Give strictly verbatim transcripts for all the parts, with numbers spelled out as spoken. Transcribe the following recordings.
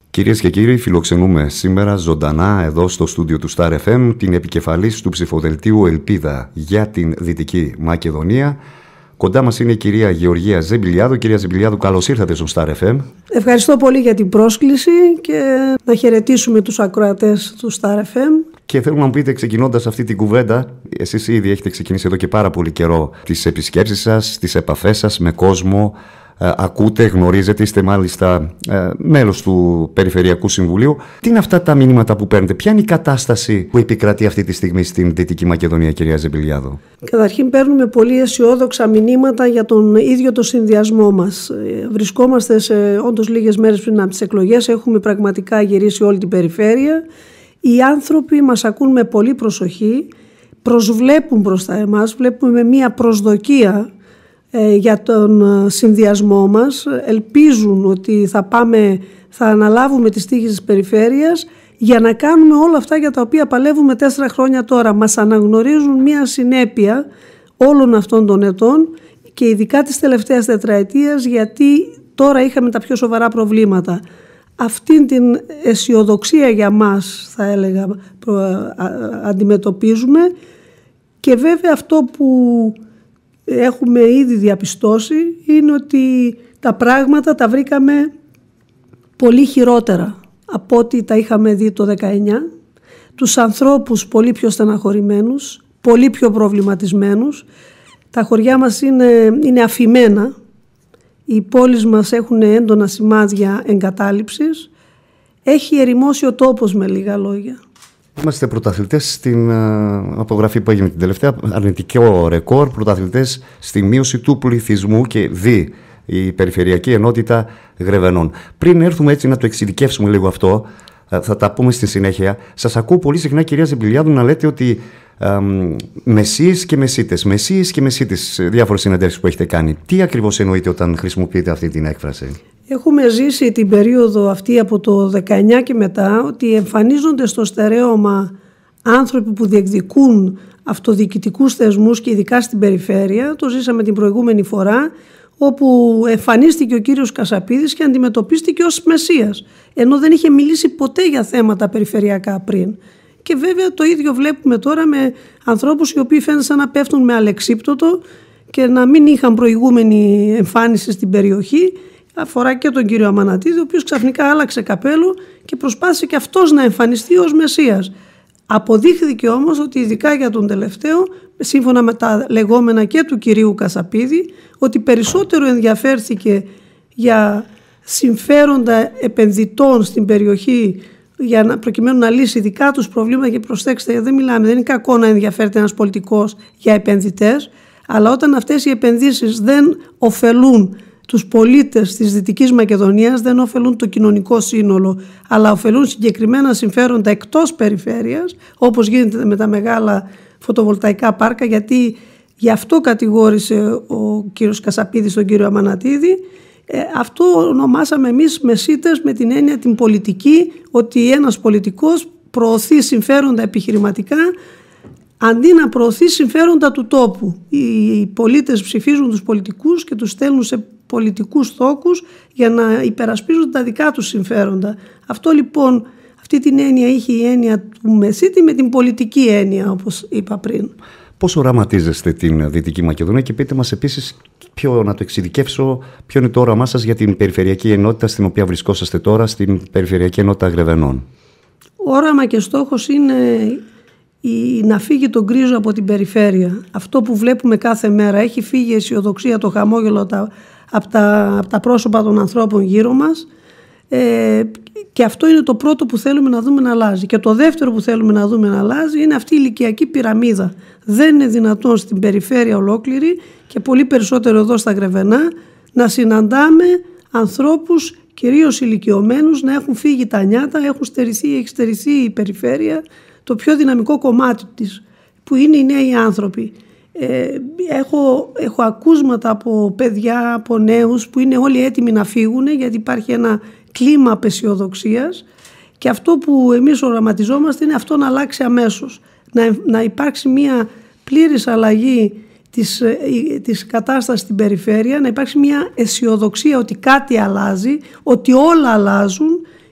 Κυρίες και κύριοι, φιλοξενούμε σήμερα ζωντανά εδώ στο στούντιο του Star εφ εμ την επικεφαλής του ψηφοδελτίου Ελπίδα για την Δυτική Μακεδονία. Κοντά μας είναι η κυρία Γεωργία Ζεμπιλιάδου. Κυρία Ζεμπιλιάδου, καλώς ήρθατε στο Star εφ εμ. Ευχαριστώ πολύ για την πρόσκληση και να χαιρετήσουμε τους ακροατές του Star εφ εμ. Και θέλω να μου πείτε, ξεκινώντας αυτή την κουβέντα, εσείς ήδη έχετε ξεκινήσει εδώ και πάρα πολύ καιρό τις επισκέψεις σας, τις επαφές σας με κόσμο. Ε, ακούτε, γνωρίζετε, είστε μάλιστα ε, μέλος του Περιφερειακού Συμβουλίου. Τι είναι αυτά τα μηνύματα που παίρνετε, ποια είναι η κατάσταση που επικρατεί αυτή τη στιγμή στην Δυτική Μακεδονία, κυρία Ζεμπιλιάδου? Καταρχήν παίρνουμε πολύ αισιόδοξα μηνύματα για τον ίδιο το συνδυασμό μας. Βρισκόμαστε σε όντως λίγες μέρες πριν από τις εκλογές, έχουμε πραγματικά γυρίσει όλη την περιφέρεια. Οι άνθρωποι μας ακούν με πολύ προσοχή, προσβλέπουν μπροστά εμάς, βλέπουμε με μία προσδοκία για τον συνδυασμό μας, ελπίζουν ότι θα πάμε, θα αναλάβουμε τις τύχες της περιφέρειας για να κάνουμε όλα αυτά για τα οποία παλεύουμε τέσσερα χρόνια τώρα. Μας αναγνωρίζουν μια συνέπεια όλων αυτών των ετών και ειδικά της τελευταίας τετραετίας, γιατί τώρα είχαμε τα πιο σοβαρά προβλήματα. Αυτήν την αισιοδοξία για μας, θα έλεγα, αντιμετωπίζουμε, και βέβαια αυτό που έχουμε ήδη διαπιστώσει είναι ότι τα πράγματα τα βρήκαμε πολύ χειρότερα από ό,τι τα είχαμε δει το δεκαεννιά. Τους ανθρώπους πολύ πιο στεναχωρημένους, πολύ πιο προβληματισμένους. Τα χωριά μας είναι, είναι αφημένα. Οι πόλεις μας έχουν έντονα σημάδια εγκατάλειψης. Έχει ερημώσει ο τόπος, με λίγα λόγια. Είμαστε πρωταθλητές στην απογραφή που έγινε την τελευταία, αρνητικό ρεκόρ, πρωταθλητές στη μείωση του πληθυσμού και δι η Περιφερειακή Ενότητα Γρεβενών. Πριν έρθουμε έτσι να το εξειδικεύσουμε λίγο αυτό, θα τα πούμε στη συνέχεια. Σας ακούω πολύ συχνά, κυρία Ζεμπιλιάδου, να λέτε ότι εμ, μεσίες και μεσίτες, μεσίες και μεσίτες, διάφορες συνεντεύξεις που έχετε κάνει. Τι ακριβώς εννοείτε όταν χρησιμοποιείτε αυτή την έκφραση? Έχουμε ζήσει την περίοδο αυτή από το δεκαεννιά και μετά, ότι εμφανίζονται στο στερέωμα άνθρωποι που διεκδικούν αυτοδιοικητικούς θεσμούς και ειδικά στην περιφέρεια. Το ζήσαμε την προηγούμενη φορά, όπου εμφανίστηκε ο κύριος Κασαπίδης και αντιμετωπίστηκε ως μεσσίας, ενώ δεν είχε μιλήσει ποτέ για θέματα περιφερειακά πριν. Και βέβαια το ίδιο βλέπουμε τώρα με ανθρώπους οι οποίοι φαίνεται σαν να πέφτουν με αλεξίπτωτο και να μην είχαν προηγούμενη εμφάνιση στην περιοχή. Αφορά και τον κύριο Αμανατίδη, ο οποίος ξαφνικά άλλαξε καπέλο και προσπάθησε και αυτός να εμφανιστεί ως μεσσίας. Αποδείχθηκε όμως ότι ειδικά για τον τελευταίο, σύμφωνα με τα λεγόμενα και του κυρίου Κασαπίδη, ότι περισσότερο ενδιαφέρθηκε για συμφέροντα επενδυτών στην περιοχή, για να, προκειμένου να λύσει δικά τους προβλήματα. Και προσέξτε, δεν μιλάμε, δεν είναι κακό να ενδιαφέρεται ένας πολιτικός για επενδυτές, αλλά όταν αυτές οι επενδύσεις δεν ωφελούν τους πολίτες της Δυτικής Μακεδονίας, δεν ωφελούν το κοινωνικό σύνολο, αλλά ωφελούν συγκεκριμένα συμφέροντα εκτός περιφέρειας, όπως γίνεται με τα μεγάλα φωτοβολταϊκά πάρκα, γιατί γι' αυτό κατηγόρησε ο κύριος Κασαπίδης τον κύριο Αμανατίδη. Ε, αυτό ονομάσαμε εμείς μεσίτες, με την έννοια την πολιτική, ότι ένας πολιτικός προωθεί συμφέροντα επιχειρηματικά αντί να προωθεί συμφέροντα του τόπου. Οι πολίτες ψηφίζουν τους πολιτικούς και τους στέλνουν σε πολιτικούς θόκους για να υπερασπίζουν τα δικά τους συμφέροντα. Αυτό λοιπόν, αυτή την έννοια είχε η έννοια του μεσίτη με την πολιτική έννοια, όπως είπα πριν. Πώς οραματίζεστε την Δυτική Μακεδονία, και πείτε μας επίσης, ποιο, να το εξειδικεύσω, ποιο είναι το όραμά σας για την Περιφερειακή Ενότητα στην οποία βρισκόσαστε τώρα, στην Περιφερειακή Ενότητα Γρεβενών? Όραμα και στόχος είναι η, να φύγει το γκρίζο από την περιφέρεια. Αυτό που βλέπουμε κάθε μέρα. Έχει φύγει η αισιοδοξία, το χαμόγελο τα, από, τα, από τα πρόσωπα των ανθρώπων γύρω μας, ε, και αυτό είναι το πρώτο που θέλουμε να δούμε να αλλάζει. Και το δεύτερο που θέλουμε να δούμε να αλλάζει είναι αυτή η ηλικιακή πυραμίδα. Δεν είναι δυνατόν στην περιφέρεια ολόκληρη, και πολύ περισσότερο εδώ στα Γρεβενά, να συναντάμε ανθρώπους κυρίως ηλικιωμένους να έχουν φύγει τα νιάτα, έχουν στερηθεί, έχει στερηθεί η περιφέρεια, το πιο δυναμικό κομμάτι της, που είναι οι νέοι άνθρωποι. Ε, έχω, έχω ακούσματα από παιδιά, από νέους που είναι όλοι έτοιμοι να φύγουν, γιατί υπάρχει ένα κλίμα απεσιοδοξίας, και αυτό που εμείς οραματιζόμαστε είναι αυτό να αλλάξει αμέσως. Να, να υπάρξει μια πλήρης αλλαγή της, της κατάστασης στην περιφέρεια, να υπάρξει μια αισιοδοξία ότι κάτι αλλάζει, ότι όλα αλλάζουν,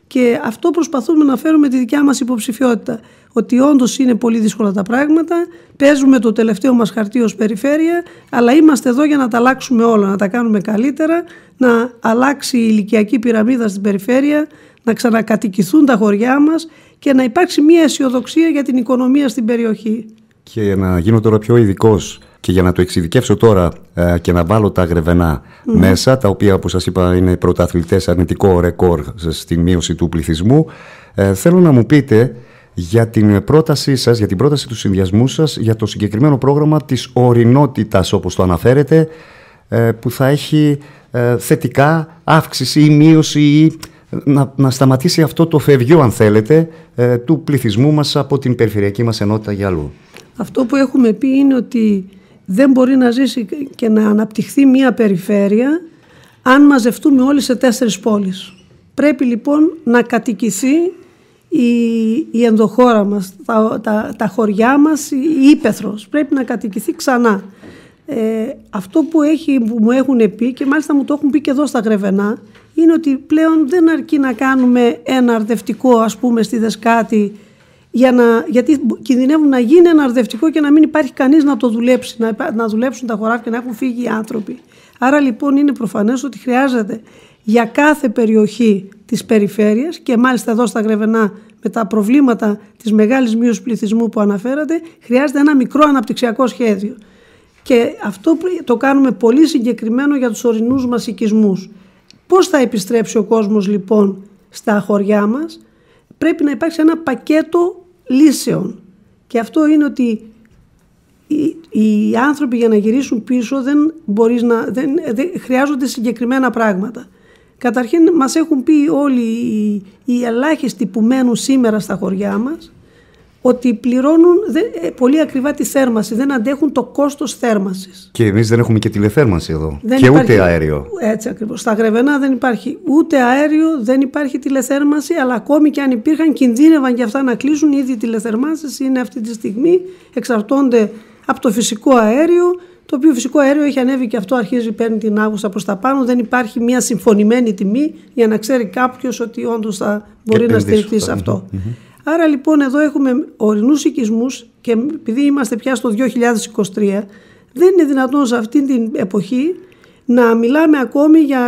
Και αυτό προσπαθούμε να φέρουμε τη δικιά μας υποψηφιότητα. Ότι όντως είναι πολύ δύσκολα τα πράγματα, παίζουμε το τελευταίο μας χαρτί ως περιφέρεια, αλλά είμαστε εδώ για να τα αλλάξουμε όλα, να τα κάνουμε καλύτερα, να αλλάξει η ηλικιακή πυραμίδα στην περιφέρεια, να ξανακατοικηθούν τα χωριά μας και να υπάρξει μια αισιοδοξία για την οικονομία στην περιοχή. Και για να γίνω τώρα πιο ειδικός και για να το εξειδικεύσω τώρα ε, και να βάλω τα Γρεβενά mm. μέσα, τα οποία όπως σας είπα είναι πρωταθλητές, αρνητικό ρεκόρ στη μείωση του πληθυσμού, ε, θέλω να μου πείτε για την πρότασή σας, για την πρόταση του συνδυασμού σας για το συγκεκριμένο πρόγραμμα της ορεινότητας, όπως το αναφέρετε, ε, που θα έχει ε, θετικά αύξηση ή μείωση ή να, να σταματήσει αυτό το φευγιό, αν θέλετε, ε, του πληθυσμού μας από την περιφερειακή μας ενότητα για αλλού. Αυτό που έχουμε πει είναι ότι δεν μπορεί να ζήσει και να αναπτυχθεί μια περιφέρεια αν μαζευτούμε όλοι σε τέσσερις πόλεις. Πρέπει λοιπόν να κατοικηθεί η, η ενδοχώρα μας, τα, τα, τα χωριά μας, η ύπαιθρος. Πρέπει να κατοικηθεί ξανά. Ε, αυτό που, έχει, που μου έχουν πει, και μάλιστα μου το έχουν πει και εδώ στα Γρεβενά, είναι ότι πλέον δεν αρκεί να κάνουμε ένα αρδευτικό, ας πούμε, στη Δεσκάτη, για να, γιατί κινδυνεύουν να γίνει ένα αρδευτικό και να μην υπάρχει κανείς να το δουλέψει, να, να δουλέψουν τα χωράφια και να έχουν φύγει οι άνθρωποι. Άρα λοιπόν είναι προφανές ότι χρειάζεται για κάθε περιοχή της περιφέρειας, και μάλιστα εδώ στα Γρεβενά με τα προβλήματα της μεγάλης μείωσης πληθυσμού που αναφέρατε, χρειάζεται ένα μικρό αναπτυξιακό σχέδιο. Και αυτό το κάνουμε πολύ συγκεκριμένο για τους ορεινούς μας οικισμούς. Πώς θα επιστρέψει ο κόσμος λοιπόν στα χωριά μας? Πρέπει να υπάρξει ένα πακέτο λύσεων. Και αυτό είναι ότι οι, οι άνθρωποι για να γυρίσουν πίσω δεν, μπορείς να, δεν, δεν χρειάζονται συγκεκριμένα πράγματα. Καταρχήν μας έχουν πει όλοι οι, οι ελάχιστοι που μένουν σήμερα στα χωριά μας ότι πληρώνουν δε, πολύ ακριβά τη θέρμανση, δεν αντέχουν το κόστος θέρμανσης. Και εμείς δεν έχουμε και τηλεθέρμανση εδώ δεν και υπάρχει, ούτε αέριο. Έτσι ακριβώς. Στα Γρεβενά δεν υπάρχει ούτε αέριο, δεν υπάρχει τηλεθέρμανση, αλλά ακόμη και αν υπήρχαν κινδύνευαν και αυτά να κλείσουν. Ήδη οι τηλεθερμάνσεις είναι αυτή τη στιγμή, εξαρτώνται από το φυσικό αέριο, το οποίο φυσικό αέριο έχει ανέβει και αυτό αρχίζει, παίρνει την Αύγουστα προς τα πάνω. Δεν υπάρχει μια συμφωνημένη τιμή για να ξέρει κάποιος ότι όντως θα μπορεί να στηριχθεί σε αυτό. Mm-hmm. Άρα λοιπόν εδώ έχουμε ορεινούς οικισμούς και επειδή είμαστε πια στο δύο χιλιάδες είκοσι τρία, δεν είναι δυνατόν σε αυτή την εποχή να μιλάμε ακόμη για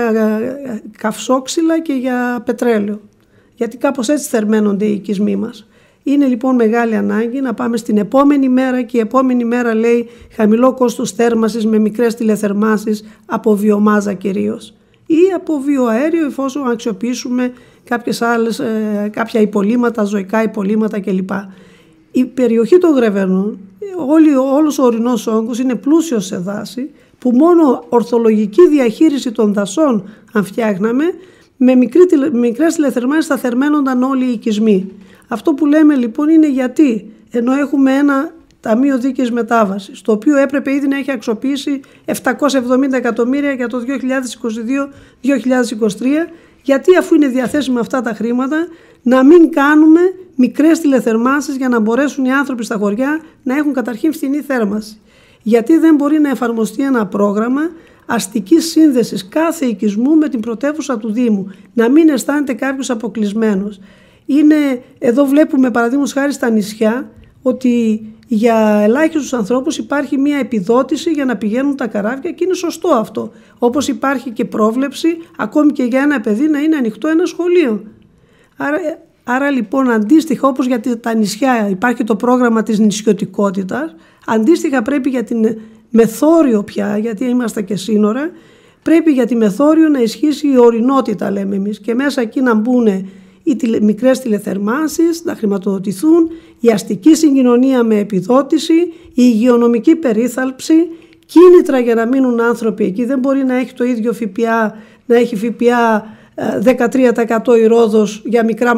καυσόξυλα και για πετρέλαιο. Γιατί κάπως έτσι θερμαίνονται οι οικισμοί μας. Είναι λοιπόν μεγάλη ανάγκη να πάμε στην επόμενη μέρα, και η επόμενη μέρα λέει χαμηλό κόστος θέρμανσης με μικρές τηλεθερμάνσεις από βιομάζα κυρίως, ή από βιοαέριο εφόσον αξιοποιήσουμε κάποιες άλλες, κάποια υπολείμματα, ζωικά υπολείμματα κλπ. Η περιοχή των Γρεβενών, όλη, όλος ο ορεινός όγκος είναι πλούσιος σε δάση, που μόνο ορθολογική διαχείριση των δασών αν φτιάχναμε, με μικρή, μικρές τηλεθερμάνσεις θα θερμαίνονταν όλοι οι οικισμοί. Αυτό που λέμε λοιπόν είναι γιατί, ενώ έχουμε ένα Ταμείο Δίκαιης Μετάβασης, το οποίο έπρεπε ήδη να έχει αξιοποιήσει επτακόσια εβδομήντα εκατομμύρια για το δύο χιλιάδες είκοσι δύο δύο χιλιάδες είκοσι τρία, γιατί αφού είναι διαθέσιμα αυτά τα χρήματα να μην κάνουμε μικρές τηλεθερμάνσεις για να μπορέσουν οι άνθρωποι στα χωριά να έχουν καταρχήν φθηνή θέρμανση. Γιατί δεν μπορεί να εφαρμοστεί ένα πρόγραμμα αστικής σύνδεσης κάθε οικισμού με την πρωτεύουσα του Δήμου, να μην αισθάνεται κάποιος αποκλεισμένος. Είναι, εδώ βλέπουμε παραδείγματος χάρη στα νησιά ότι για ελάχιστους ανθρώπους υπάρχει μια επιδότηση για να πηγαίνουν τα καράβια και είναι σωστό αυτό. Όπως υπάρχει και πρόβλεψη ακόμη και για ένα παιδί να είναι ανοιχτό ένα σχολείο. Άρα, άρα λοιπόν αντίστοιχα όπως για τα νησιά υπάρχει το πρόγραμμα της νησιωτικότητας, αντίστοιχα πρέπει για την μεθόριο πια, γιατί είμαστε και σύνορα, πρέπει για τη μεθόριο να ισχύσει η ορεινότητα λέμε εμείς και μέσα εκεί να μπουν οι μικρές τηλεθερμάνσεις, να χρηματοδοτηθούν, η αστική συγκοινωνία με επιδότηση, η υγειονομική περίθαλψη, κίνητρα για να μείνουν άνθρωποι εκεί. Δεν μπορεί να έχει το ίδιο ΦΠΑ, να έχει ΦΠΑ δεκατρία τοις εκατό η Ρόδος για, μικρά,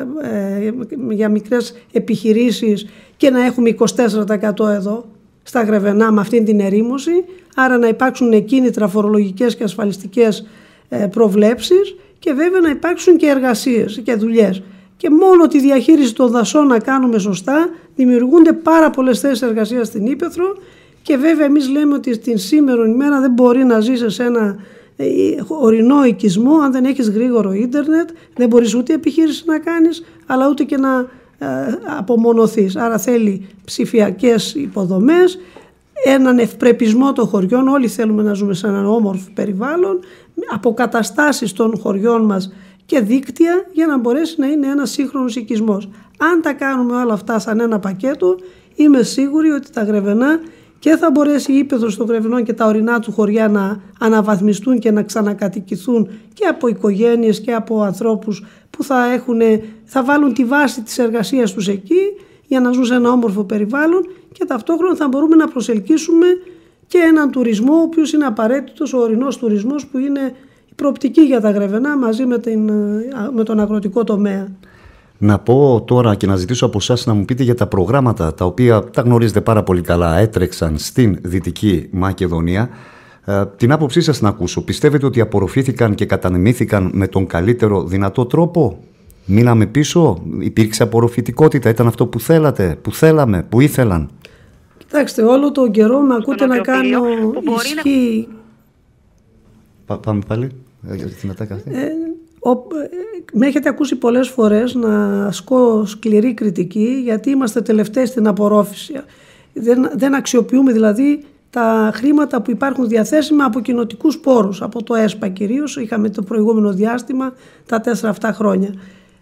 για μικρές επιχειρήσεις και να έχουμε είκοσι τέσσερα τοις εκατό εδώ στα Γρεβενά με αυτήν την ερήμωση. Άρα να υπάρξουν κίνητρα φορολογικές και ασφαλιστικές προβλέψεις και βέβαια να υπάρξουν και εργασίες και δουλειές. Και μόνο τη διαχείριση των δασών να κάνουμε σωστά, δημιουργούνται πάρα πολλές θέσεις εργασίας στην Ύπαιθρο και βέβαια εμείς λέμε ότι στην σήμερον ημέρα δεν μπορεί να ζήσει σε ένα ορεινό οικισμό, αν δεν έχεις γρήγορο ίντερνετ, δεν μπορείς ούτε επιχείρηση να κάνεις, αλλά ούτε και να ε, απομονωθείς. Άρα θέλει ψηφιακές υποδομές, έναν ευπρεπισμό των χωριών. Όλοι θέλουμε να ζούμε σε έναν όμορφο περιβάλλον, αποκαταστάσεις των χωριών μας και δίκτυα για να μπορέσει να είναι ένας σύγχρονος οικισμός. Αν τα κάνουμε όλα αυτά σαν ένα πακέτο, είμαι σίγουρη ότι τα Γρεβενά και θα μπορέσει η ύπαιθρος των Γρεβενών και τα ορεινά του χωριά να αναβαθμιστούν και να ξανακατοικηθούν και από οικογένειες και από ανθρώπους που θα, έχουν, θα βάλουν τη βάση της εργασίας τους εκεί για να ζουν σε ένα όμορφο περιβάλλον, και ταυτόχρονα θα μπορούμε να προσελκύσουμε και έναν τουρισμό ο οποίος είναι απαραίτητος, ο ορεινός τουρισμός, που είναι η προοπτική για τα Γρεβενά μαζί με, την, με τον αγροτικό τομέα. Να πω τώρα και να ζητήσω από εσάς να μου πείτε για τα προγράμματα τα οποία τα γνωρίζετε πάρα πολύ καλά, έτρεξαν στην Δυτική Μακεδονία. Ε, την άποψή σας να ακούσω. Πιστεύετε ότι απορροφήθηκαν και κατανεμήθηκαν με τον καλύτερο δυνατό τρόπο? Μείναμε πίσω, υπήρξε απορροφητικότητα, ήταν αυτό που θέλατε, που θέλαμε, που ήθελαν? Κοιτάξτε, όλο τον καιρό με ακούτε να κάνω ισχύ... Να... Πάμε πάλι, ε, ο, με έχετε ακούσει πολλές φορές να ασκώ σκληρή κριτική, γιατί είμαστε τελευταίοι στην απορρόφηση. Δεν, δεν αξιοποιούμε δηλαδή τα χρήματα που υπάρχουν διαθέσιμα από κοινοτικούς πόρους, από το ΕΣΠΑ κυρίως, είχαμε το προηγούμενο διάστημα, τα τέσσερα αυτά χρόνια.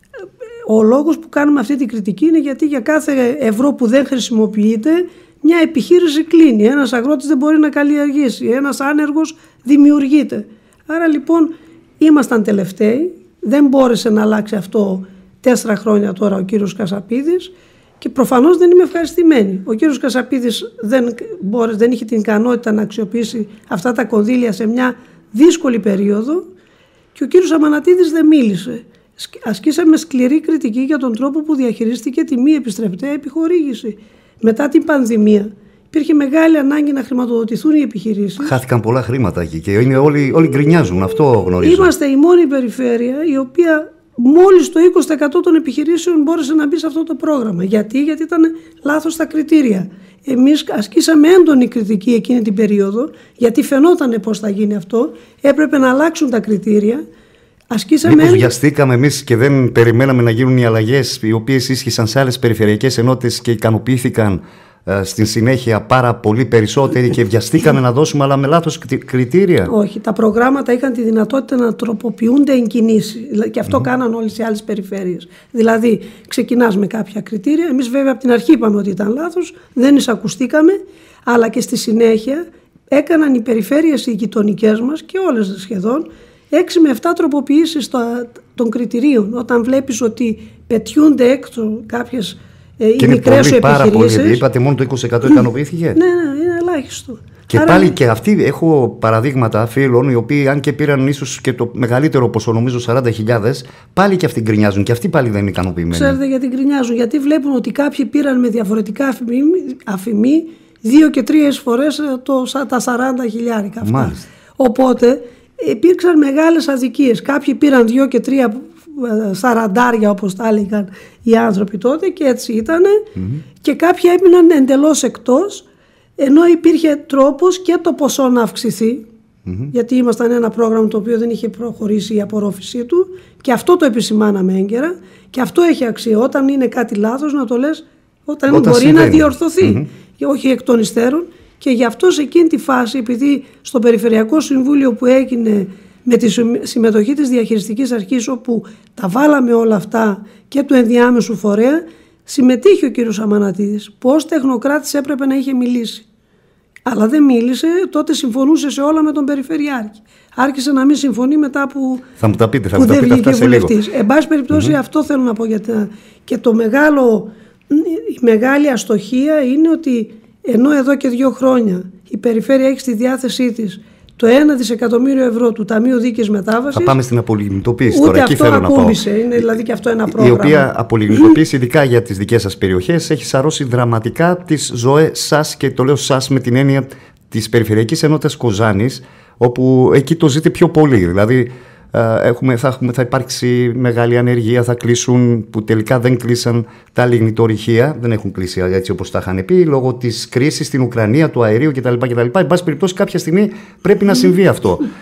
Ο λόγος που κάνουμε αυτή την κριτική είναι γιατί για κάθε ευρώ που δεν χρησιμοποιείται, μια επιχείρηση κλείνει, ένας αγρότης δεν μπορεί να καλλιεργήσει, ένας άνεργος δημιουργείται. Άρα λοιπόν ήμασταν τελευταίοι, δεν μπόρεσε να αλλάξει αυτό τέσσερα χρόνια τώρα ο κύριος Κασαπίδης, και προφανώς δεν είμαι ευχαριστημένη. Ο κύριος Κασαπίδης δεν, μπόρεσε, δεν είχε την ικανότητα να αξιοποιήσει αυτά τα κονδύλια σε μια δύσκολη περίοδο, και ο κύριος Αμανατίδης δεν μίλησε. Ασκήσαμε σκληρή κριτική για τον τρόπο που διαχειρίστηκε τη μη επιστρεπτέα επιχορήγηση. Μετά την πανδημία υπήρχε μεγάλη ανάγκη να χρηματοδοτηθούν οι επιχειρήσεις. Χάθηκαν πολλά χρήματα εκεί και είναι όλοι, όλοι γκρινιάζουν, αυτό γνωρίζω. Είμαστε η μόνη περιφέρεια η οποία μόλις το είκοσι τοις εκατό των επιχειρήσεων μπόρεσε να μπει σε αυτό το πρόγραμμα. Γιατί, Γιατί ήταν λάθος τα κριτήρια. Εμείς ασκήσαμε έντονη κριτική εκείνη την περίοδο, γιατί φαινόταν πώς θα γίνει αυτό. Έπρεπε να αλλάξουν τα κριτήρια. Ασκήσαμε... Μήπως βιαστήκαμε εμείς και δεν περιμέναμε να γίνουν οι αλλαγές οι οποίες ίσχυσαν σε άλλες περιφερειακές ενότητες και ικανοποιήθηκαν ε, στην συνέχεια πάρα πολύ περισσότεροι και βιαστήκαμε να δώσουμε, αλλά με λάθος κριτήρια? Όχι, τα προγράμματα είχαν τη δυνατότητα να τροποποιούνται εν κινήσει, και αυτό mm. κάναν όλες οι άλλες περιφέρειες. Δηλαδή ξεκινάς με κάποια κριτήρια, εμείς βέβαια από την αρχή είπαμε ότι ήταν λάθος, δεν εισακουστήκαμε, αλλά και στη συνέχεια έκαναν οι περιφέρειες οι γειτονικές μας και όλες σχεδόν έξι με επτά τροποποιήσεις των κριτηρίων. Όταν βλέπεις ότι πετιούνται έξω κάποιες ε, οι μικρές σου επιχειρήσεις. Πολύ, είπατε μόνο το είκοσι τοις εκατό ικανοποιήθηκε. Ναι, ναι, είναι ελάχιστο. Και άρα... πάλι και αυτοί, έχω παραδείγματα φίλων οι οποίοι, αν και πήραν ίσως και το μεγαλύτερο ποσό, νομίζω σαράντα χιλιάδες, πάλι και αυτοί γκρινιάζουν και αυτοί πάλι δεν είναι ικανοποιημένοι. Ξέρετε γιατί γκρινιάζουν? Γιατί βλέπουν ότι κάποιοι πήραν με διαφορετικά αφημί, αφημί δύο και τρεις φορές το, τα σαράντα χιλιάρικα αυτά. Μάλιστα. Οπότε υπήρξαν μεγάλες αδικίες. Κάποιοι πήραν δύο και τρία σαραντάρια, όπως τα έλεγαν οι άνθρωποι τότε, και έτσι ήτανε. Mm-hmm. Και κάποιοι έμειναν εντελώς εκτός, ενώ υπήρχε τρόπος και το ποσό να αυξηθεί, mm-hmm. γιατί ήμασταν ένα πρόγραμμα το οποίο δεν είχε προχωρήσει η απορρόφησή του, και αυτό το επισημάναμε έγκαιρα, και αυτό έχει αξία. Όταν είναι κάτι λάθος να το λες όταν, όταν μπορεί συμβαίνει. Να διορθωθεί, mm-hmm. και όχι εκ των υστέρων. Και γι' αυτό σε εκείνη τη φάση, επειδή στο Περιφερειακό Συμβούλιο που έγινε με τη συμμετοχή της Διαχειριστικής Αρχής, όπου τα βάλαμε όλα αυτά και του ενδιάμεσου φορέα, συμμετείχε ο κύριος Αμανατίδης. Πώς τεχνοκράτης έπρεπε να είχε μιλήσει. Αλλά δεν μίλησε, τότε συμφωνούσε σε όλα με τον Περιφερειάρχη. Άρχισε να μην συμφωνεί μετά που, θα μου τα πείτε, θα που μου τα δεν πείτε βγήκε αυτά σε λίγο. Εν πάση περιπτώσει, mm-hmm. αυτό θέλω να πω. Γιατί και το μεγάλο, η μεγάλη αστοχία είναι ότι ενώ εδώ και δύο χρόνια η περιφέρεια έχει στη διάθεσή της το ένα δισεκατομμύριο ευρώ του Ταμείου Δίκαιης Μετάβασης. Θα πάμε στην απολιγνητοποίηση τώρα. Εκεί αυτό θέλω να πάω. Είναι δηλαδή και αυτό ένα πρόγραμμα. Η οποία απολιγνητοποίηση, ειδικά για τις δικές σας περιοχές, έχει σαρώσει δραματικά τις ζωές σας, και το λέω σας με την έννοια της Περιφερειακής Ενότητας Κοζάνης, όπου εκεί το ζείτε πιο πολύ. Δηλαδή έχουμε, θα, έχουμε, θα υπάρξει μεγάλη ανεργία, θα κλείσουν, που τελικά δεν κλείσαν τα λιγνητορυχεία, δεν έχουν κλείσει έτσι όπως τα είχαν πει, λόγω της κρίσης στην Ουκρανία, του αερίου κτλ. κτλ. Εν πάση περιπτώσει, κάποια στιγμή πρέπει να συμβεί αυτό.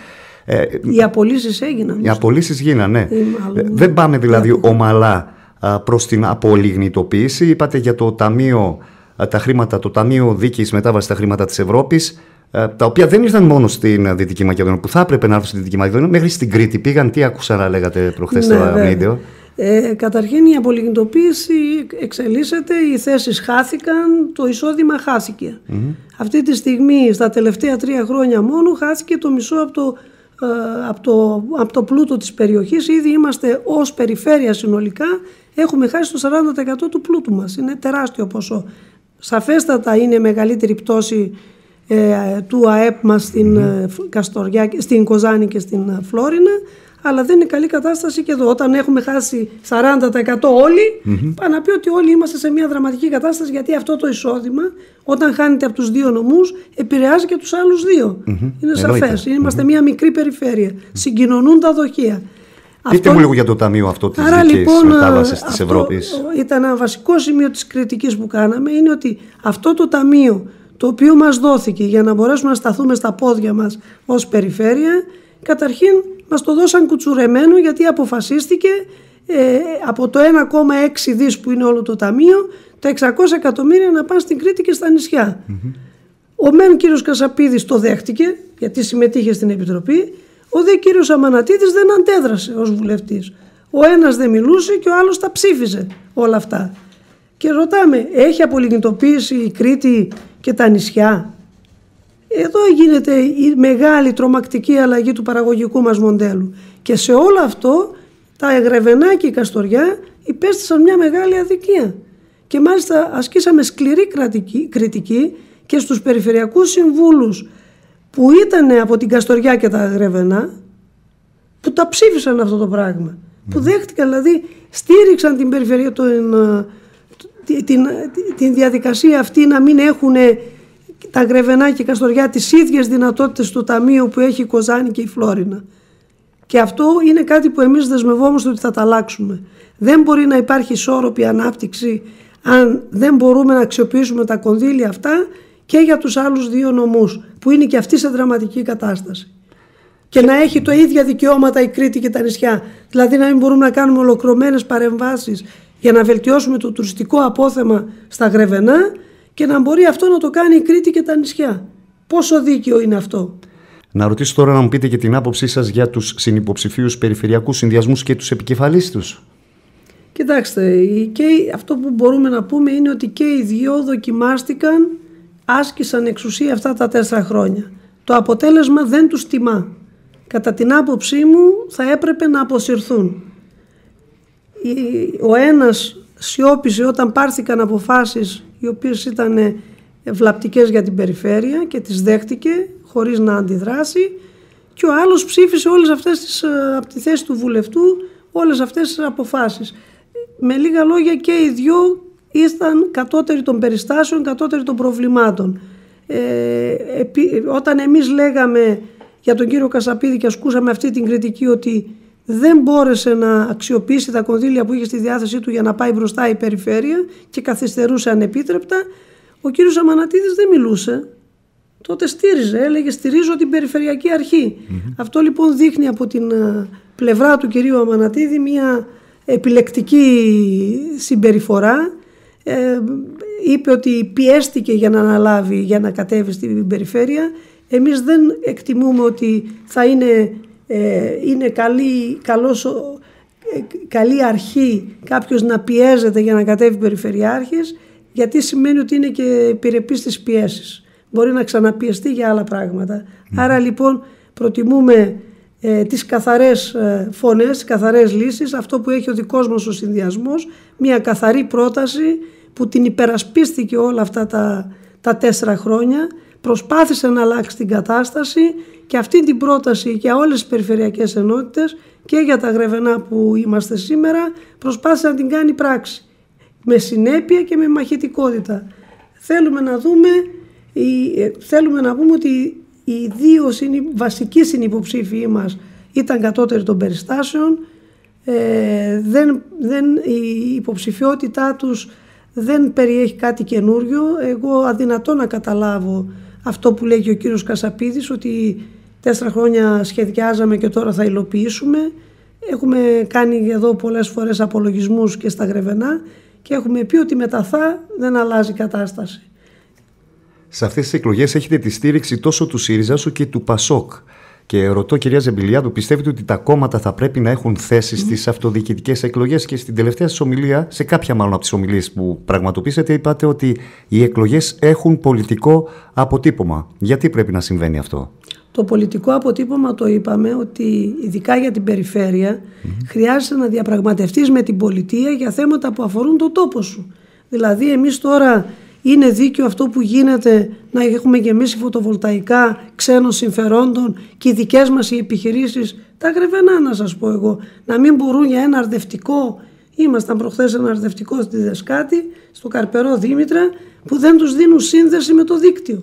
Ε, οι απολύσεις έγιναν. Οι απολύσεις γίνανε. Ναι. Δεν πάμε δηλαδή yeah. ομαλά α, προς την απολιγνητοποίηση. Είπατε για το ταμείο, α, τα χρήματα, το Ταμείο Δίκαιης Μετάβασης, τα χρήματα της Ευρώπης, α, τα οποία δεν ήρθαν μόνο στην Δυτική Μακεδονία, που θα έπρεπε να έρθουν στη Δυτική Μακεδονία, μέχρι στην Κρήτη πήγαν. Τι άκουσα να λέγατε προχθές στο βίντεο? Ε, καταρχήν η απολιγνητοποίηση εξελίσσεται, οι θέσεις χάθηκαν, το εισόδημα χάθηκε. Mm-hmm. Αυτή τη στιγμή, στα τελευταία τρία χρόνια μόνο, χάθηκε το μισό από το, ε, από το, από το πλούτο της περιοχής. Ήδη είμαστε ως περιφέρεια συνολικά, έχουμε χάσει το σαράντα τοις εκατό του πλούτου μας. Είναι τεράστιο ποσό. Σαφέστατα είναι μεγαλύτερη πτώση ε, του ΑΕΠ μας στην, mm-hmm. Καστοριά, στην Κοζάνη και στην Φλόρινα, αλλά δεν είναι καλή κατάσταση και εδώ. Όταν έχουμε χάσει σαράντα τοις εκατό όλοι, mm-hmm. πάει να πει ότι όλοι είμαστε σε μια δραματική κατάσταση, γιατί αυτό το εισόδημα, όταν χάνεται από τους δύο νομούς, επηρεάζει και τους άλλους δύο. Mm-hmm. Είναι σαφές. Είμαστε mm-hmm. μια μικρή περιφέρεια. Mm-hmm. Συγκοινωνούν τα δοχεία. Πείτε αυτό... μου λίγο για το ταμείο αυτό της δικής λοιπόν, μετάβασης της Ευρώπης. Ήταν ένα βασικό σημείο της κριτικής που κάναμε, είναι ότι αυτό το ταμείο, το οποίο μας δόθηκε για να μπορέσουμε να σταθούμε στα πόδια μας ως περιφέρεια, καταρχήν μας το δώσαν κουτσουρεμένο, γιατί αποφασίστηκε ε, από το ένα κόμμα έξι δις που είναι όλο το ταμείο, τα εξακόσια εκατομμύρια να πάνε στην Κρήτη και στα νησιά. Mm-hmm. Ο μεν κύριος Κασαπίδης το δέχτηκε, γιατί συμμετείχε στην Επιτροπή, ο δε κύριος Αμανατίδης δεν αντέδρασε ως βουλευτής. Ο ένας δεν μιλούσε και ο άλλος τα ψήφιζε όλα αυτά. Και ρωτάμε, έχει απολιγνητοποίηση η Κρήτη και τα νησιά? Εδώ γίνεται η μεγάλη τρομακτική αλλαγή του παραγωγικού μας μοντέλου. Και σε όλο αυτό τα Εγρεβενά και η Καστοριά υπέστησαν μια μεγάλη αδικία. Και μάλιστα ασκήσαμε σκληρή κρατική, κριτική και στους περιφερειακούς συμβούλους που ήταν από την Καστοριά και τα Εγρεβενά, που τα ψήφισαν αυτό το πράγμα. Mm. Που δέχτηκαν, δηλαδή στήριξαν την, περιφερεια, τον, την, την, την διαδικασία αυτή να μην έχουν τα Γρεβενά και η Καστοριά τις ίδιες δυνατότητες του ταμείου που έχει η Κοζάνη και η Φλόρινα. Και αυτό είναι κάτι που εμείς δεσμευόμαστε ότι θα τα αλλάξουμε. Δεν μπορεί να υπάρχει ισόρροπη ανάπτυξη αν δεν μπορούμε να αξιοποιήσουμε τα κονδύλια αυτά και για τους άλλους δύο νομούς που είναι και αυτοί σε δραματική κατάσταση. Και να έχει το ίδια δικαιώματα η Κρήτη και τα νησιά. Δηλαδή να μην μπορούμε να κάνουμε ολοκληρωμένες παρεμβάσεις για να βελτιώσουμε το τουριστικό απόθεμα στα Γρεβενά και να μπορεί αυτό να το κάνει η Κρήτη και τα νησιά. Πόσο δίκαιο είναι αυτό? Να ρωτήσω τώρα να μου πείτε και την άποψή σας για τους συνυποψηφίους περιφερειακούς συνδυασμούς και τους επικεφαλείς τους. Κοιτάξτε, και αυτό που μπορούμε να πούμε είναι ότι και οι δυο δοκιμάστηκαν, άσκησαν εξουσία αυτά τα τέσσερα χρόνια. Το αποτέλεσμα δεν τους τιμά. Κατά την άποψή μου θα έπρεπε να αποσυρθούν. Ο ένας σιώπησε όταν πάρθηκαν αποφάσεις οι οποίες ήταν βλαπτικές για την περιφέρεια και τις δέχτηκε χωρίς να αντιδράσει, και ο άλλος ψήφισε όλες αυτές τις, από τη θέση του βουλευτού, όλες αυτές τις αποφάσεις. Με λίγα λόγια, και οι δυο ήσταν κατώτεροι των περιστάσεων, κατώτεροι των προβλημάτων. Ε, επί, όταν εμείς λέγαμε για τον κύριο Κασαπίδη και ασκούσαμε αυτή την κριτική ότι δεν μπόρεσε να αξιοποιήσει τα κονδύλια που είχε στη διάθεσή του για να πάει μπροστά η περιφέρεια και καθυστερούσε ανεπίτρεπτα, ο κύριος Αμανατίδης δεν μιλούσε. Τότε στήριζε, έλεγε στηρίζω την Περιφερειακή Αρχή. Mm-hmm. Αυτό λοιπόν δείχνει από την πλευρά του κυρίου Αμανατίδη μια επιλεκτική συμπεριφορά. Ε, είπε ότι πιέστηκε για να αναλάβει, για να κατέβει στην περιφέρεια. Εμείς δεν εκτιμούμε ότι θα είναι, ε, είναι καλή, καλός, ε, καλή αρχή κάποιος να πιέζεται για να κατέβει περιφερειάρχης, γιατί σημαίνει ότι είναι και επιρρεπής στις πιέσεις. Μπορεί να ξαναπιεστεί για άλλα πράγματα. Mm. Άρα λοιπόν προτιμούμε ε, τις καθαρές ε, φωνές, τις καθαρές λύσεις, αυτό που έχει ο δικός μας ο συνδυασμός, μια καθαρή πρόταση που την υπερασπίστηκε όλα αυτά τα, τα τέσσερα χρόνια, προσπάθησε να αλλάξει την κατάσταση και αυτή την πρόταση για όλες τις περιφερειακές ενότητες και για τα Γρεβενά που είμαστε σήμερα προσπάθησε να την κάνει πράξη με συνέπεια και με μαχητικότητα. Θέλουμε να δούμε, θέλουμε να πούμε ότι οι δύο βασικοί συνυποψήφοι μας ήταν κατώτεροι των περιστάσεων, ε, δεν, δεν, η υποψηφιότητά τους δεν περιέχει κάτι καινούριο. Εγώ αδυνατό να καταλάβω αυτό που λέγει ο κύριος Κασαπίδης, ότι τέσσερα χρόνια σχεδιάζαμε και τώρα θα υλοποιήσουμε. Έχουμε κάνει εδώ πολλές φορές απολογισμούς και στα Γρεβενά και έχουμε πει ότι με τα ΘΑ δεν αλλάζει η κατάσταση. Σε αυτές τις εκλογές έχετε τη στήριξη τόσο του ΣΥΡΙΖΑ όσο και του ΠΑΣΟΚ. Και ρωτώ, κυρία Ζεμπιλιάδου, πιστεύετε ότι τα κόμματα θα πρέπει να έχουν θέση στις αυτοδιοικητικές εκλογές? Και στην τελευταία σας ομιλία, σε κάποια μάλλον από τις ομιλίες που πραγματοποιήσατε, είπατε ότι οι εκλογές έχουν πολιτικό αποτύπωμα. Γιατί πρέπει να συμβαίνει αυτό? Το πολιτικό αποτύπωμα, το είπαμε, ότι ειδικά για την περιφέρεια mm-hmm. χρειάζεται να διαπραγματευτείς με την πολιτεία για θέματα που αφορούν τον τόπο σου. Δηλαδή εμείς τώρα είναι δίκαιο αυτό που γίνεται να έχουμε γεμίσει φωτοβολταϊκά ξένων συμφερόντων και οι δικές μας οι επιχειρήσεις, τα Γρεβενά να σας πω εγώ, να μην μπορούν για ένα αρδευτικό, ήμασταν προχθές ένα αρδευτικό στη Δεσκάτη, στο Καρπερό Δήμητρα, που δεν τους δίνουν σύνδεση με το δίκτυο.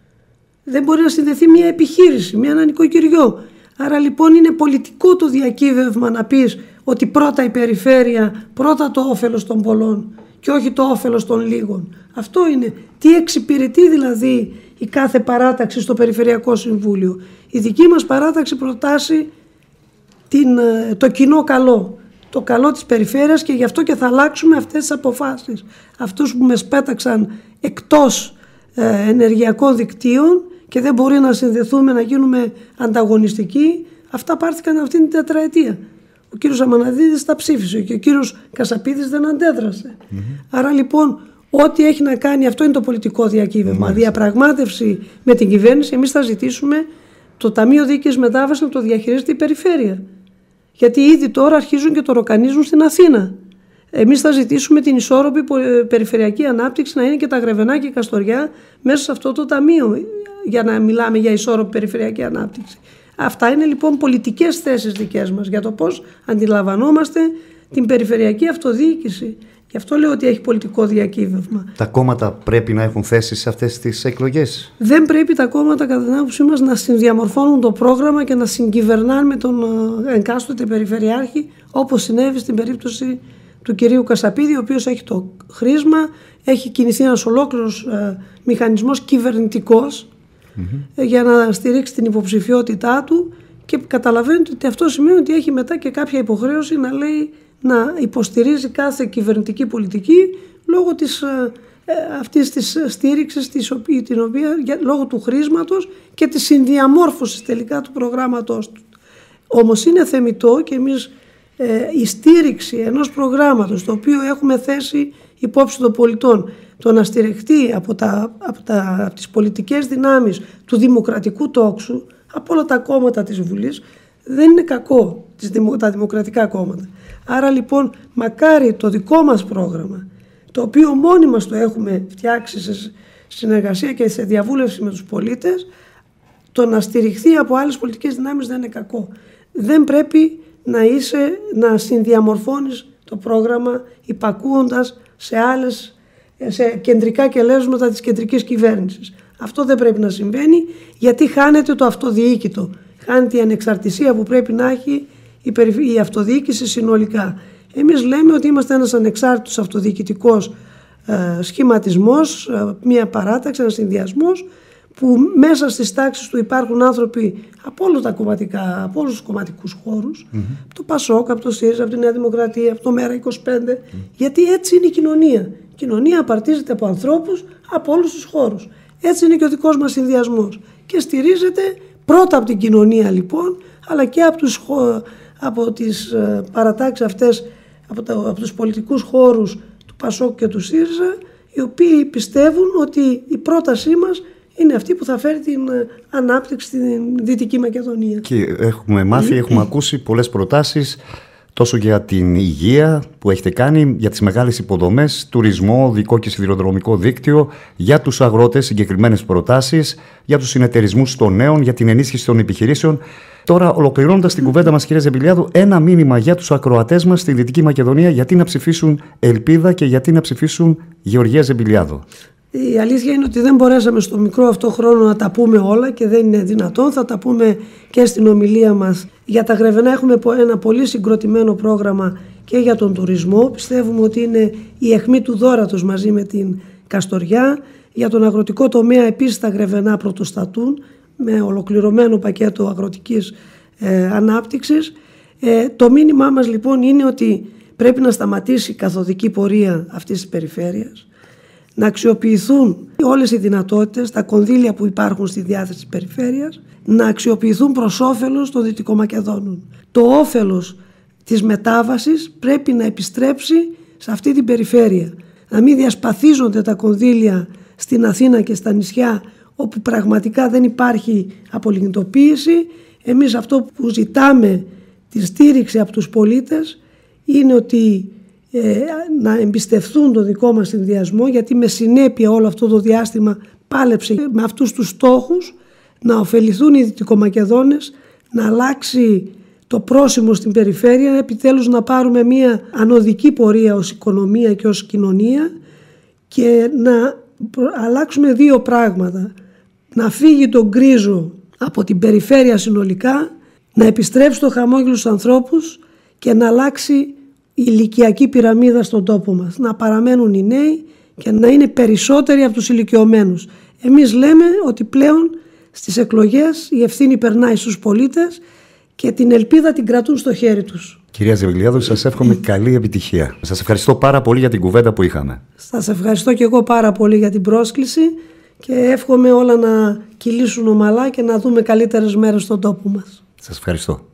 Δεν μπορεί να συνδεθεί μια επιχείρηση, μια ένα νοικοκυριό. Άρα λοιπόν είναι πολιτικό το διακύβευμα να πεις ότι πρώτα η περιφέρεια, πρώτα το όφελος των πολλών και όχι το όφελος των λίγων. Αυτό είναι. Τι εξυπηρετεί δηλαδή η κάθε παράταξη στο Περιφερειακό Συμβούλιο? Η δική μας παράταξη προτάσει την, το κοινό καλό. Το καλό της περιφέρειας και γι' αυτό και θα αλλάξουμε αυτές τις αποφάσεις. Αυτούς που με σπέταξαν εκτός ε, ενεργειακών δικτύων και δεν μπορεί να συνδεθούμε, να γίνουμε ανταγωνιστικοί, αυτά πάρθηκαν αυτήν την τετραετία. Ο κύριος Αμαναδίδης τα ψήφισε και ο κύριος Κασαπίδης δεν αντέδρασε. Mm-hmm. Άρα λοιπόν ό,τι έχει να κάνει, αυτό είναι το πολιτικό διακύβευμα. Mm-hmm. Διαπραγμάτευση με την κυβέρνηση. Εμείς θα ζητήσουμε το Ταμείο Δίκαιης Μετάβασης να το διαχειρίζεται η περιφέρεια. Γιατί ήδη τώρα αρχίζουν και το ροκανίζουν στην Αθήνα. Εμείς θα ζητήσουμε την ισόρροπη περιφερειακή ανάπτυξη να είναι και τα Γρεβενά και η Καστοριά μέσα σε αυτό το ταμείο, για να μιλάμε για ισόρροπη περιφερειακή ανάπτυξη. Αυτά είναι λοιπόν πολιτικές θέσεις δικές μας για το πώς αντιλαμβανόμαστε την περιφερειακή αυτοδιοίκηση. Γι' αυτό λέω ότι έχει πολιτικό διακύβευμα. Τα κόμματα πρέπει να έχουν θέση σε αυτές τις εκλογές? Δεν πρέπει τα κόμματα, κατά την άποψή μας, να συνδιαμορφώνουν το πρόγραμμα και να συγκυβερνάνε με τον εκάστοτε περιφερειάρχη, όπως συνέβη στην περίπτωση του κυρίου Κασαπίδη, ο οποίος έχει το χρήσμα, έχει κινηθεί ένας ολόκληρος ε, μηχανισμός κυβερνητικός mm-hmm. για να στηρίξει την υποψηφιότητά του και καταλαβαίνετε ότι αυτό σημαίνει ότι έχει μετά και κάποια υποχρέωση να λέει, να υποστηρίζει κάθε κυβερνητική πολιτική λόγω της, ε, αυτής της στήριξης της οποία, την οποία, για, λόγω του χρήσματος και της συνδιαμόρφωσης τελικά του προγράμματός του. Όμως είναι θεμιτό και εμείς ε, η στήριξη ενός προγράμματος το οποίο έχουμε θέσει υπόψη των πολιτών, το να στηριχτεί από, τα, από, τα, από τις πολιτικές δυνάμεις του δημοκρατικού τόξου, από όλα τα κόμματα της Βουλής, δεν είναι κακό, τα δημοκρατικά κόμματα. Άρα λοιπόν μακάρι το δικό μας πρόγραμμα, το οποίο μόνοι μας το έχουμε φτιάξει σε συνεργασία και σε διαβούλευση με τους πολίτες, το να στηριχθεί από άλλες πολιτικές δυνάμεις δεν είναι κακό. Δεν πρέπει να είσαι, να συνδιαμορφώνεις το πρόγραμμα υπακούοντας σε άλλες, σε κεντρικά κελέσματα της κεντρικής κυβέρνησης. Αυτό δεν πρέπει να συμβαίνει, γιατί χάνεται το αυτοδιοίκητο. Χάνεται η ανεξαρτησία που πρέπει να έχει η, περι... η αυτοδιοίκηση συνολικά. Εμείς λέμε ότι είμαστε ένας ανεξάρτητος αυτοδιοικητικός ε, σχηματισμός, ε, μια παράταξη, ένας συνδυασμός, που μέσα στις τάξεις του υπάρχουν άνθρωποι από όλα τα κομματικά, από όλους τους κομματικούς χώρους, mm-hmm. από το ΠΑΣΟΚ, από το ΣΥΡΙΖΑ, από τη Νέα Δημοκρατία, από το ΜΕΡΑ είκοσι πέντε, mm-hmm. γιατί έτσι είναι η κοινωνία. Η κοινωνία απαρτίζεται από ανθρώπους από όλους τους χώρους. Έτσι είναι και ο δικός μας συνδυασμός. Και στηρίζεται πρώτα από την κοινωνία λοιπόν, αλλά και από, τους, από τις παρατάξεις αυτές, από, τα, από τους πολιτικούς χώρους του ΠΑΣΟΚ και του ΣΥΡΙΖΑ, οι οποίοι πιστεύουν ότι η πρότασή μας είναι αυτή που θα φέρει την ανάπτυξη στην Δυτική Μακεδονία. Και έχουμε μάθει, έχουμε ακούσει πολλές προτάσεις, τόσο για την υγεία που έχετε κάνει, για τις μεγάλες υποδομές, τουρισμό, οδικό και σιδηροδρομικό δίκτυο, για τους αγρότες συγκεκριμένες προτάσεις, για τους συνεταιρισμούς των νέων, για την ενίσχυση των επιχειρήσεων. Τώρα, ολοκληρώνοντας την κουβέντα μας, κυρία Ζεμπιλιάδου, ένα μήνυμα για τους ακροατές μας στη Δυτική Μακεδονία, γιατί να ψηφίσουν Ελπίδα και γιατί να ψηφίσουν Γεωργία Ζεμπιλιάδου. Η αλήθεια είναι ότι δεν μπορέσαμε στο μικρό αυτό χρόνο να τα πούμε όλα και δεν είναι δυνατόν. Θα τα πούμε και στην ομιλία μας. Για τα Γρεβενά έχουμε ένα πολύ συγκροτημένο πρόγραμμα και για τον τουρισμό. Πιστεύουμε ότι είναι η αιχμή του δώρατος μαζί με την Καστοριά. Για τον αγροτικό τομέα επίσης τα Γρεβενά πρωτοστατούν με ολοκληρωμένο πακέτο αγροτικής ε, ανάπτυξης. Ε, το μήνυμά μας λοιπόν είναι ότι πρέπει να σταματήσει η καθοδική πορεία αυτής της περιφέρειας, να αξιοποιηθούν όλες οι δυνατότητες, τα κονδύλια που υπάρχουν στη διάθεση της περιφέρειας, να αξιοποιηθούν προς όφελος των Δυτικομακεδόνων. Το όφελος της μετάβασης πρέπει να επιστρέψει σε αυτή την περιφέρεια. Να μην διασπαθίζονται τα κονδύλια στην Αθήνα και στα νησιά, όπου πραγματικά δεν υπάρχει απολιγνητοποίηση. Εμείς αυτό που ζητάμε, τη στήριξη από τους πολίτες, είναι ότι ε, να εμπιστευτούν το δικό μας συνδυασμό, γιατί με συνέπεια όλο αυτό το διάστημα πάλεψε με αυτούς τους στόχους, να ωφεληθούν οι Δυτικομακεδόνες, να αλλάξει το πρόσημο στην περιφέρεια, επιτέλους να πάρουμε μια ανωδική πορεία ως οικονομία και ως κοινωνία και να αλλάξουμε δύο πράγματα. Να φύγει το γκρίζο από την περιφέρεια συνολικά, να επιστρέψει το χαμόγελο στους ανθρώπους και να αλλάξει η ηλικιακή πυραμίδα στον τόπο μας. Να παραμένουν οι νέοι και να είναι περισσότεροι από τους ηλικιωμένους. Εμείς λέμε ότι πλέον στις εκλογές η ευθύνη περνάει στους πολίτες και την ελπίδα την κρατούν στο χέρι τους. Κυρία Ζεβιλιάδου, σας εύχομαι καλή επιτυχία. Σας ευχαριστώ πάρα πολύ για την κουβέντα που είχαμε. Σας ευχαριστώ και εγώ πάρα πολύ για την πρόσκληση και εύχομαι όλα να κυλήσουν ομαλά και να δούμε καλύτερες μέρες στον τόπο μας. Σας ευχαριστώ.